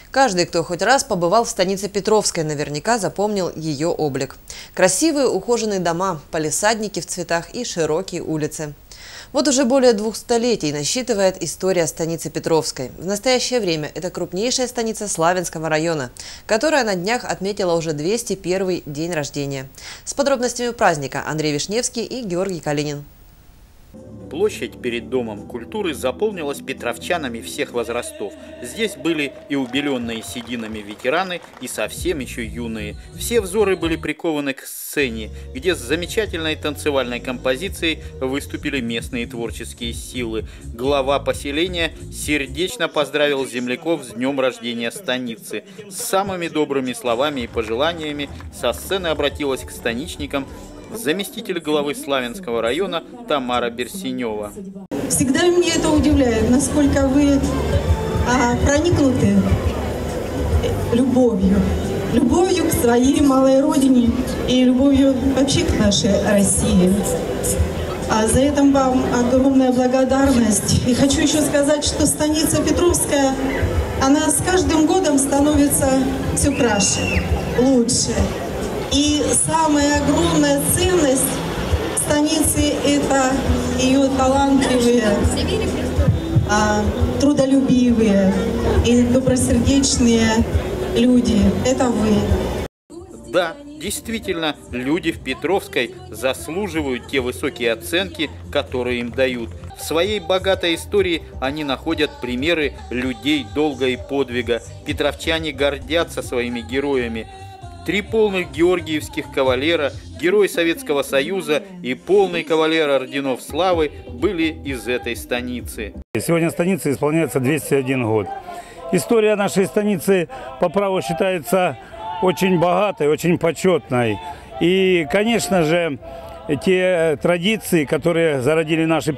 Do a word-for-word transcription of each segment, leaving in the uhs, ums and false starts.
Каждый, кто хоть раз побывал в станице Петровской, наверняка запомнил ее облик. Красивые ухоженные дома, палисадники в цветах и широкие улицы. Вот уже более двух столетий насчитывает история станицы Петровской. В настоящее время это крупнейшая станица Славянского района, которая на днях отметила уже двести первый день рождения. С подробностями праздника Андрей Вишневский и Георгий Калинин. Площадь перед Домом культуры заполнилась петровчанами всех возрастов. Здесь были и убеленные сединами ветераны, и совсем еще юные. Все взоры были прикованы к сцене, где с замечательной танцевальной композицией выступили местные творческие силы. Глава поселения сердечно поздравил земляков с днем рождения станицы. С самыми добрыми словами и пожеланиями со сцены обратилась к станичникам заместитель главы Славянского района Тамара Берсенева. Всегда меня это удивляет, насколько вы а, проникнуты любовью. Любовью к своей малой родине и любовью вообще к нашей России. А за это вам огромная благодарность. И хочу еще сказать, что станица Петровская, она с каждым годом становится все краше, лучше. И самая огромная ценность станицы – это ее талантливые, а, трудолюбивые и добросердечные люди. Это вы. Да, действительно, люди в Петровской заслуживают те высокие оценки, которые им дают. В своей богатой истории они находят примеры людей долга и подвига. Петровчане гордятся своими героями. Три полных георгиевских кавалера, герой Советского Союза и полный кавалер орденов славы были из этой станицы. Сегодня станице исполняется двести один год. История нашей станицы по праву считается очень богатой, очень почетной. И, конечно же, те традиции, которые зародили наши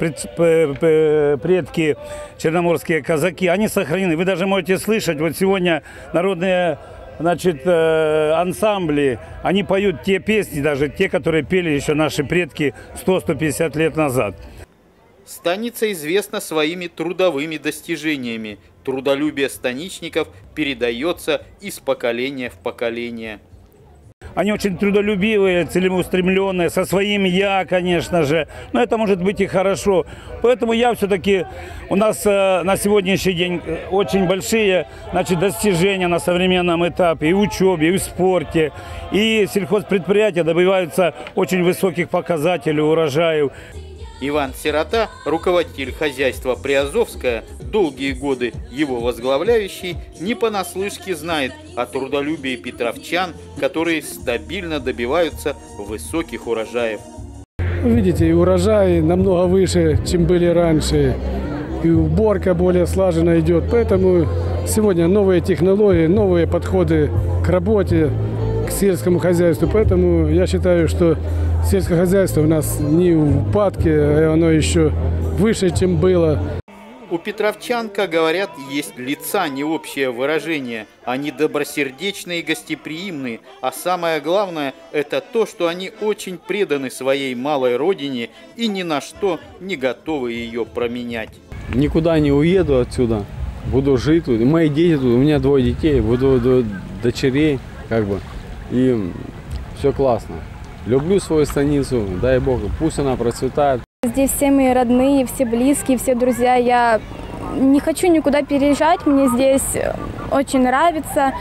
предки, черноморские казаки, они сохранены. Вы даже можете слышать, вот сегодня народные... Значит, ансамбли, они поют те песни, даже те, которые пели еще наши предки сто — сто пятьдесят лет назад. Станица известна своими трудовыми достижениями. Трудолюбие станичников передается из поколения в поколение. Они очень трудолюбивые, целеустремленные, со своим «я», конечно же. Но это может быть и хорошо. Поэтому я все-таки... У нас э, на сегодняшний день очень большие, значит, достижения на современном этапе. И в учебе, и в спорте. И сельхозпредприятия добиваются очень высоких показателей урожаев. Иван Сирота, руководитель хозяйства Приазовское, долгие годы его возглавляющий, не понаслышке знает о трудолюбии петровчан, которые стабильно добиваются высоких урожаев. Видите, и урожаи намного выше, чем были раньше, и уборка более слаженно идет. Поэтому сегодня новые технологии, новые подходы к работе, к сельскому хозяйству. Поэтому я считаю, что сельское хозяйство у нас не в упадке, оно еще выше, чем было. У петровчан, как говорят, есть лица, не общее выражение. Они добросердечные и гостеприимные. А самое главное, это то, что они очень преданы своей малой родине и ни на что не готовы ее променять. Никуда не уеду отсюда. Буду жить тут. И мои дети тут. У меня двое детей. Буду дочерей, как бы. И все классно. Люблю свою станицу, дай Бог, пусть она процветает. Здесь все мои родные, все близкие, все друзья. Я не хочу никуда переезжать, мне здесь очень нравится.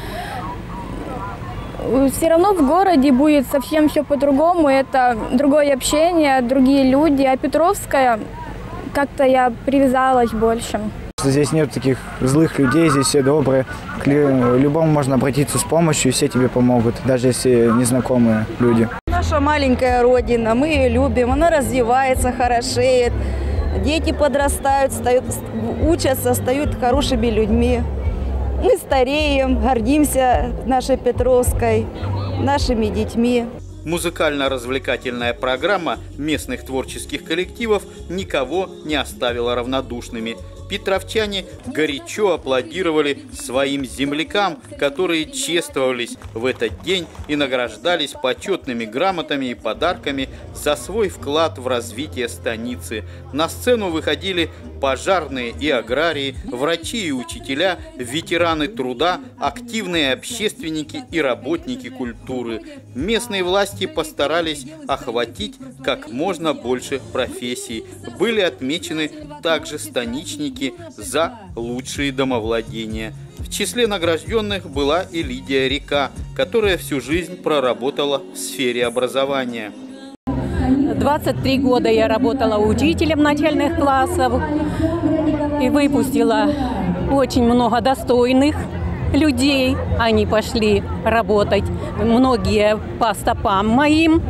Все равно в городе будет совсем все по-другому, это другое общение, другие люди. А Петровская, как-то я привязалась больше. Здесь нет таких злых людей, здесь все добрые. К любому можно обратиться с помощью, и все тебе помогут, даже если незнакомые люди. Наша маленькая родина, мы ее любим, она развивается, хорошеет. Дети подрастают, стают, учатся, стают хорошими людьми. Мы стареем, гордимся нашей Петровской, нашими детьми. Музыкально-развлекательная программа местных творческих коллективов никого не оставила равнодушными. Петровчане горячо аплодировали своим землякам, которые чествовались в этот день и награждались почетными грамотами и подарками за свой вклад в развитие станицы. На сцену выходили пожарные и аграрии, врачи и учителя, ветераны труда, активные общественники и работники культуры. Местные власти постарались охватить как можно больше профессий. Были отмечены также станичники за лучшие домовладения. В числе награжденных была и Лидия Река, которая всю жизнь проработала в сфере образования. двадцать три года я работала учителем начальных классов и выпустила очень много достойных людей. Они пошли работать, многие по стопам моим.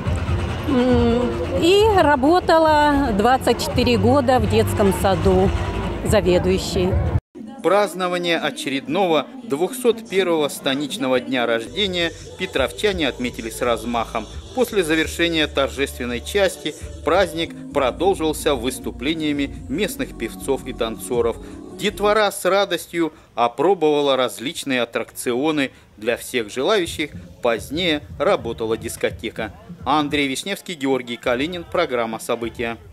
И работала двадцать четыре года в детском саду заведующей. Празднование очередного двухсот первого станичного дня рождения петровчане отметили с размахом. После завершения торжественной части праздник продолжился выступлениями местных певцов и танцоров. Детвора с радостью опробовала различные аттракционы. Для всех желающих позднее работала дискотека. Андрей Вишневский, Георгий Калинин. Программа «События».